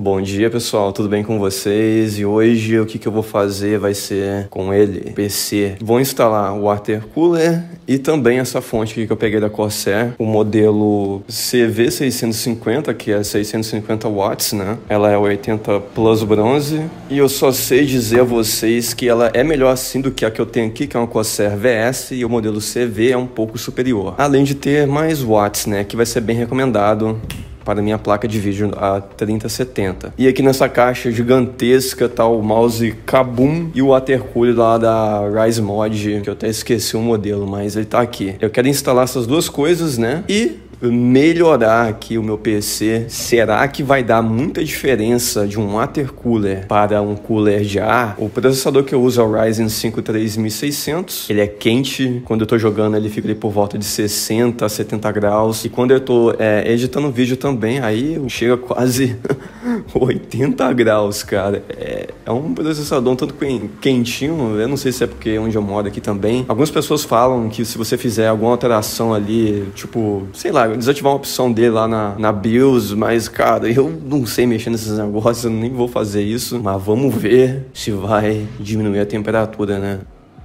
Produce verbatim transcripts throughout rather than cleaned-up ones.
Bom dia, pessoal, tudo bem com vocês? E hoje o que, que eu vou fazer vai ser com ele, P C. Vou instalar o water cooler e também essa fonte aqui que eu peguei da Corsair, o modelo C V seiscentos e cinquenta, que é seiscentos e cinquenta watts, né? Ela é oitenta plus bronze e eu só sei dizer a vocês que ela é melhor assim do que a que eu tenho aqui, que é uma Corsair V S, e o modelo C V é um pouco superior. Além de ter mais watts, né? Que vai ser bem recomendado para minha placa de vídeo a trinta setenta. E aqui nessa caixa gigantesca tá o mouse Kabum e o water cooler lá da Rise Mod, que eu até esqueci o modelo, mas ele tá aqui. Eu quero instalar essas duas coisas, né? E melhorar aqui o meu P C. Será que vai dar muita diferença de um water cooler para um cooler de ar? O processador que eu uso é o Ryzen cinco três mil e seiscentos. Ele é quente. Quando eu tô jogando, ele fica ali por volta de sessenta a setenta graus. E quando eu tô é, editando vídeo também, aí chega quase oitenta graus, cara. É, é um processador um tanto quentinho. Eu não sei se é porque é onde eu moro aqui também. Algumas pessoas falam que se você fizer alguma alteração ali, tipo, sei lá, desativar uma opção dele lá na, na BIOS, mas, cara, eu não sei mexer nesses negócios, eu nem vou fazer isso. Mas vamos ver se vai diminuir a temperatura, né?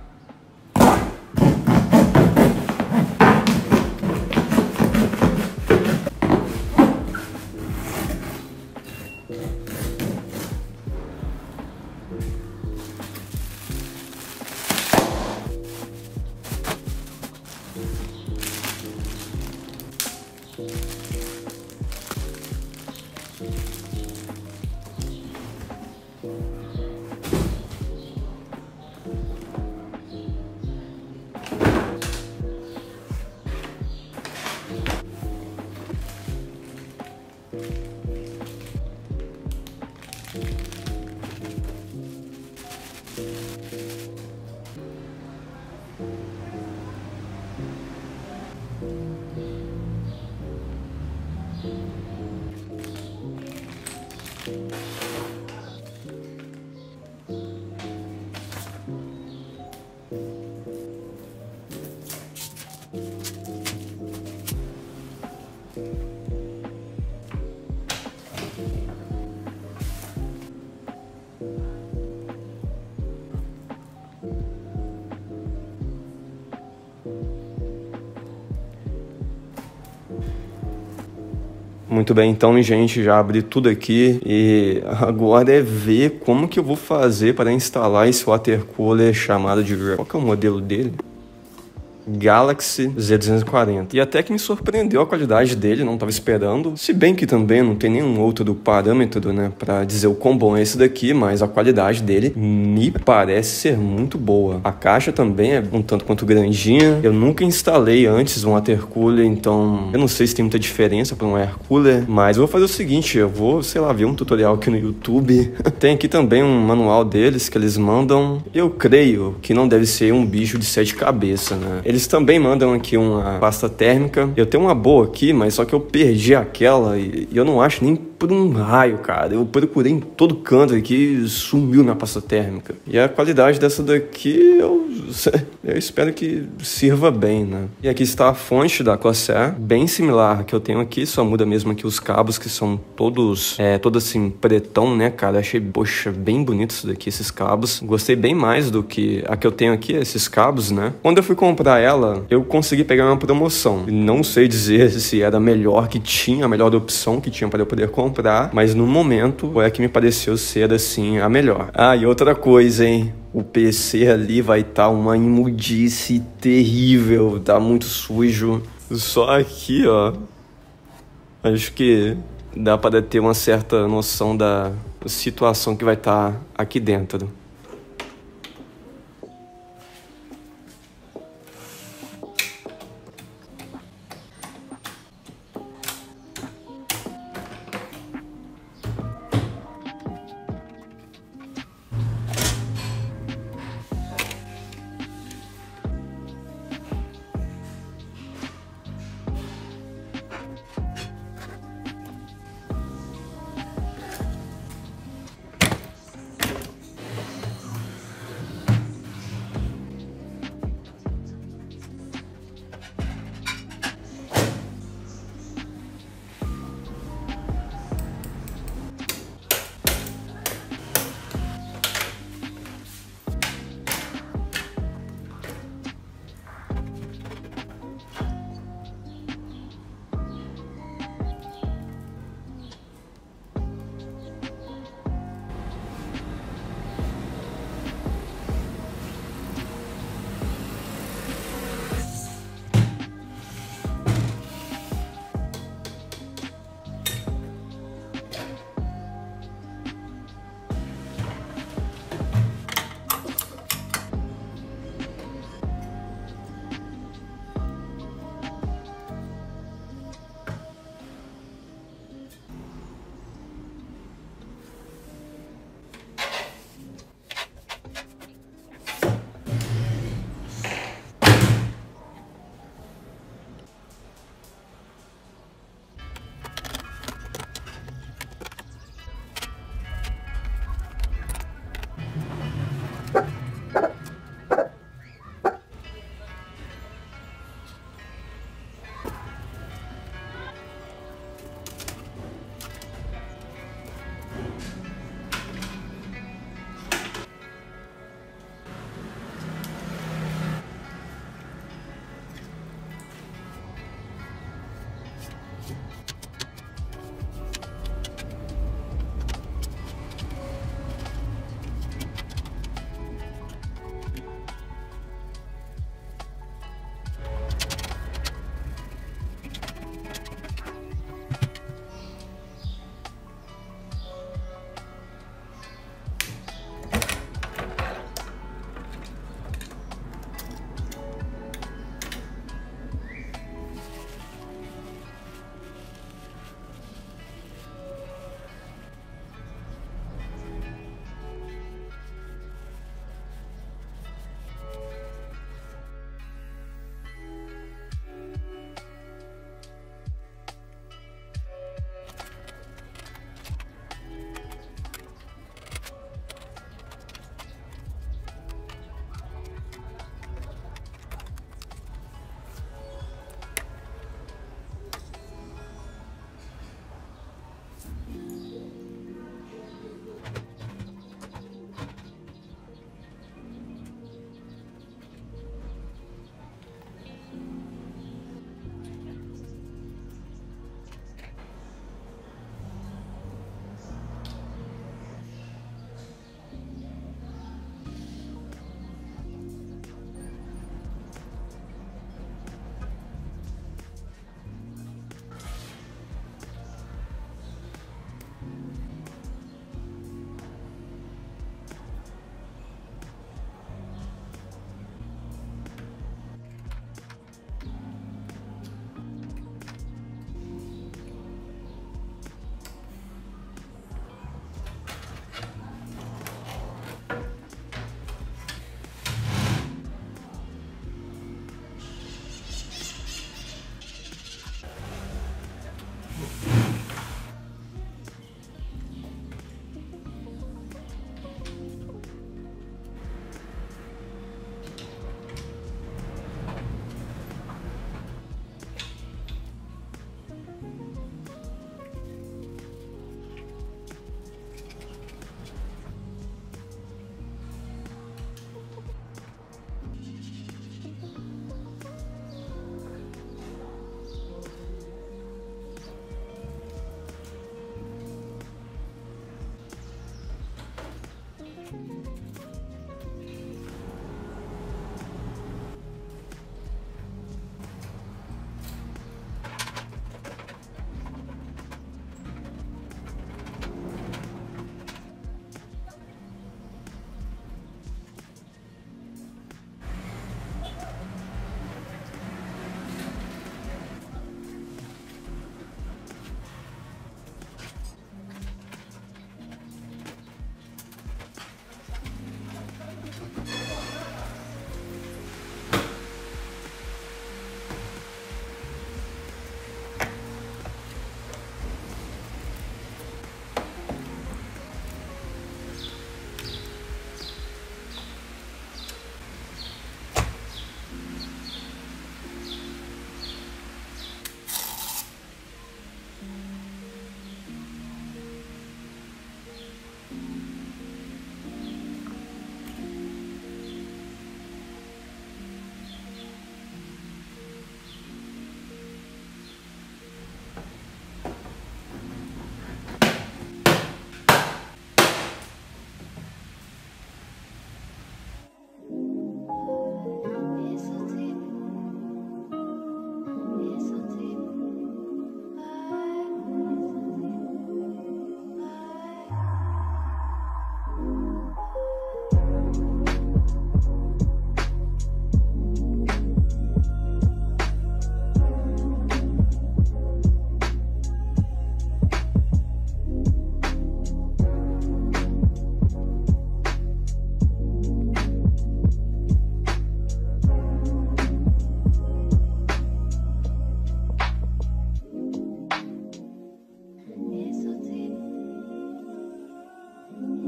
Muito bem, então, gente, já abri tudo aqui e agora é ver como que eu vou fazer para instalar esse water cooler chamado de... Qual que é o modelo dele? Galaxy Z duzentos e quarenta. E até que me surpreendeu a qualidade dele, não estava esperando. Se bem que também não tem nenhum outro parâmetro, né, para dizer o quão bom é esse daqui, mas a qualidade dele me parece ser muito boa. A caixa também é um tanto quanto grandinha. Eu nunca instalei antes um water cooler, então eu não sei se tem muita diferença para um air cooler, mas eu vou fazer o seguinte, eu vou, sei lá, ver um tutorial aqui no YouTube. Tem aqui também um manual deles que eles mandam. Eu creio que não deve ser um bicho de sete cabeças, né? Eles também mandam aqui uma pasta térmica. Eu tenho uma boa aqui, mas só que eu perdi aquela e eu não acho nem por um raio, cara. Eu procurei em todo canto aqui e sumiu minha pasta térmica. E a qualidade dessa daqui, eu, eu espero que sirva bem, né? E aqui está a fonte da Corsair, bem similar à que eu tenho aqui, só muda mesmo aqui os cabos, que são todos, é, todo assim, pretão, né, cara? Achei, poxa, bem bonito isso daqui, esses cabos. Gostei bem mais do que a que eu tenho aqui, esses cabos, né? Quando eu fui comprar ela, eu consegui pegar uma promoção. Não sei dizer se era a melhor que tinha, a melhor opção que tinha para eu poder comprar, mas no momento foi a que me pareceu ser, assim, a melhor. Ah, e outra coisa, hein? O P C ali vai estar uma imundice terrível, tá muito sujo. Só aqui, ó, acho que dá para ter uma certa noção da situação que vai estar aqui dentro.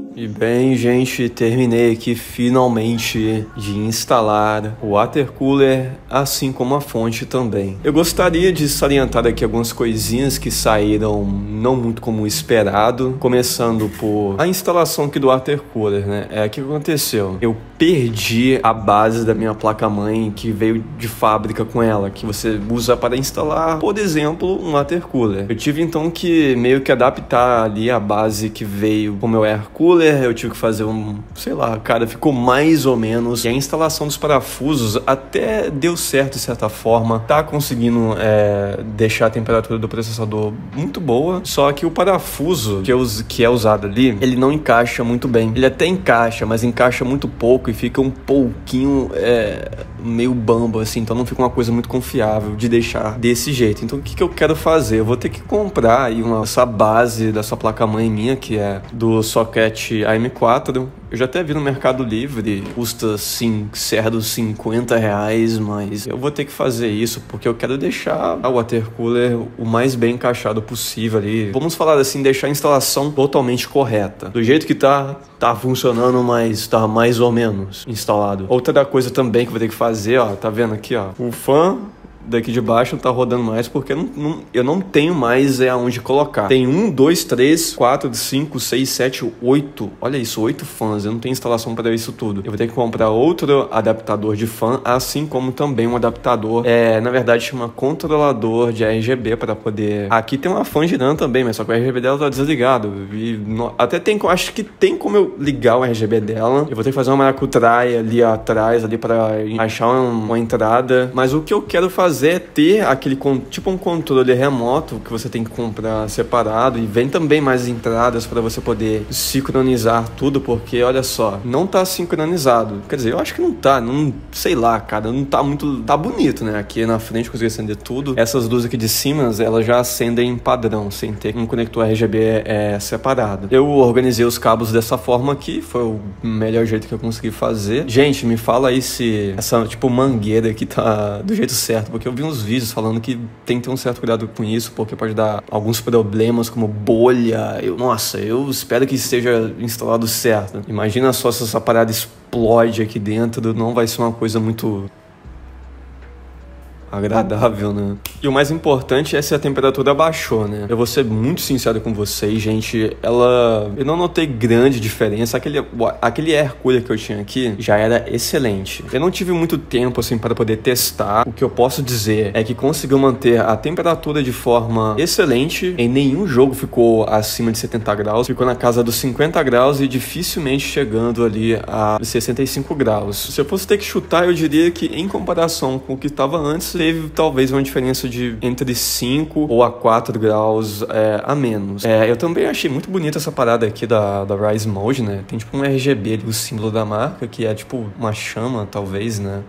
E bem, gente, terminei aqui finalmente de instalar o water cooler, assim como a fonte também. Eu gostaria de salientar aqui algumas coisinhas que saíram não muito como esperado, começando por a instalação aqui do water cooler, né? É o que aconteceu. Eu perdi a base da minha placa-mãe que veio de fábrica com ela, que você usa para instalar, por exemplo, um water cooler. Eu tive então que meio que adaptar ali a base que veio com o meu air cooler. Eu tive que fazer um, sei lá, cara, ficou mais ou menos. E a instalação dos parafusos até deu certo de certa forma. Tá conseguindo é, deixar a temperatura do processador muito boa. Só que o parafuso que, eu, que é usado ali, ele não encaixa muito bem. Ele até encaixa, mas encaixa muito pouco e fica um pouquinho é, meio bambo, assim. Então não fica uma coisa muito confiável de deixar desse jeito. Então o que, que eu quero fazer? Eu vou ter que comprar aí uma, essa base dessa placa-mãe minha, que é do socket A M quatro. Eu já até vi no Mercado Livre, custa sim, certos cinquenta reais, mas eu vou ter que fazer isso porque eu quero deixar o water cooler o mais bem encaixado possível ali. Vamos falar assim, deixar a instalação totalmente correta. Do jeito que tá, tá funcionando, mas tá mais ou menos instalado. Outra coisa também que eu vou ter que fazer, ó, tá vendo aqui, ó, o fã daqui de baixo não tá rodando mais porque eu não, não, eu não tenho mais é aonde colocar. Tem um, dois, três, quatro, cinco, seis, sete, oito. Olha isso, oito fãs. Eu não tenho instalação para isso tudo. Eu vou ter que comprar outro adaptador de fã, assim como também um adaptador, é, na verdade chama controlador de R G B para poder... Aqui tem uma fã girando também, mas só que o R G B dela tá desligado. E no... até tem, acho que tem como eu ligar o R G B dela. Eu vou ter que fazer uma maracutaia ali atrás, ali para achar uma, uma entrada. Mas o que eu quero fazer é ter aquele tipo um controle remoto que você tem que comprar separado, e vem também mais entradas para você poder sincronizar tudo, porque olha só, não tá sincronizado. Quer dizer, eu acho que não tá, não sei lá, cara, não tá muito, tá bonito, né? Aqui na frente eu consegui acender tudo. Essas luzes aqui de cima, elas já acendem padrão, sem ter um conector R G B é, separado. Eu organizei os cabos dessa forma aqui, foi o melhor jeito que eu consegui fazer. Gente, me fala aí se essa tipo mangueira aqui tá do jeito certo, porque eu vi uns vídeos falando que tem que ter um certo cuidado com isso, porque pode dar alguns problemas como bolha. Eu, nossa, eu espero que esteja instalado certo. Imagina só se essa parada explode aqui dentro, não vai ser uma coisa muito agradável, né? E o mais importante é se a temperatura baixou, né? Eu vou ser muito sincero com vocês, gente. Ela... Eu não notei grande diferença. Aquele, aquele air cooler que eu tinha aqui já era excelente. Eu não tive muito tempo, assim, para poder testar. O que eu posso dizer é que conseguiu manter a temperatura de forma excelente. Em nenhum jogo ficou acima de setenta graus. Ficou na casa dos cinquenta graus e dificilmente chegando ali a sessenta e cinco graus. Se eu fosse ter que chutar, eu diria que em comparação com o que estava antes, teve talvez uma diferença de entre cinco ou a quatro graus é, a menos. É, eu também achei muito bonita essa parada aqui da, da Rise Mode, né? Tem tipo um R G B ali, o símbolo da marca, que é tipo uma chama, talvez, né?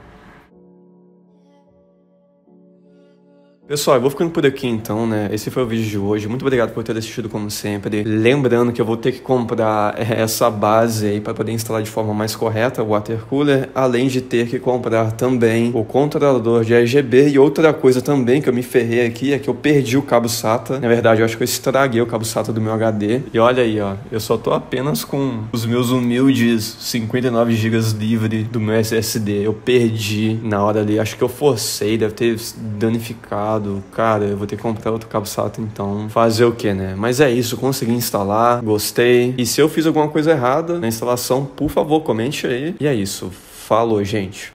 Pessoal, eu vou ficando por aqui então, né? Esse foi o vídeo de hoje. Muito obrigado por ter assistido como sempre. Lembrando que eu vou ter que comprar essa base aí para poder instalar de forma mais correta o water cooler, além de ter que comprar também o controlador de R G B. E outra coisa também que eu me ferrei aqui é que eu perdi o cabo SATA. Na verdade, eu acho que eu estraguei o cabo SATA do meu H D. E olha aí, ó, eu só tô apenas com os meus humildes cinquenta e nove gigas livre do meu S S D. Eu perdi na hora ali, acho que eu forcei, deve ter danificado. Cara, eu vou ter que comprar outro cabo SATA, então fazer o que, né? Mas é isso, consegui instalar, gostei. E se eu fiz alguma coisa errada na instalação, por favor, comente aí. E é isso, falou, gente.